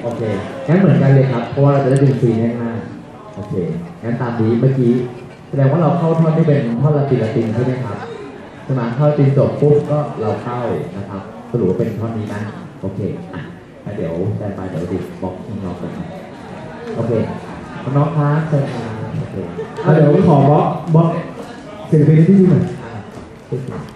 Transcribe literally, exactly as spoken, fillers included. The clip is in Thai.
โอเคงั้นเหมือนกันเลยครับเพราะว่าเราจะได้ดึงฟรีให้ห้าโอเคงั้นตามนี้เมื่อกี้แสดงว่าเราเข้าท่อนที่เป็นท่อนละตินละตินใช่ไหมครับใช่ไหมท่อนตินจบปุ๊บก็เราเข้านะครับสรุปว่าเป็นท่อนนี้นะโอเคอ่ะเดี๋ยวได้ไปเดี๋ยวดิบล็อกน้องๆกันโอเคน้องๆครับเชิญมาโอเคเดี๋ยวขอบล็อกบล็อกเสียงเพลงที่นี่หน่อย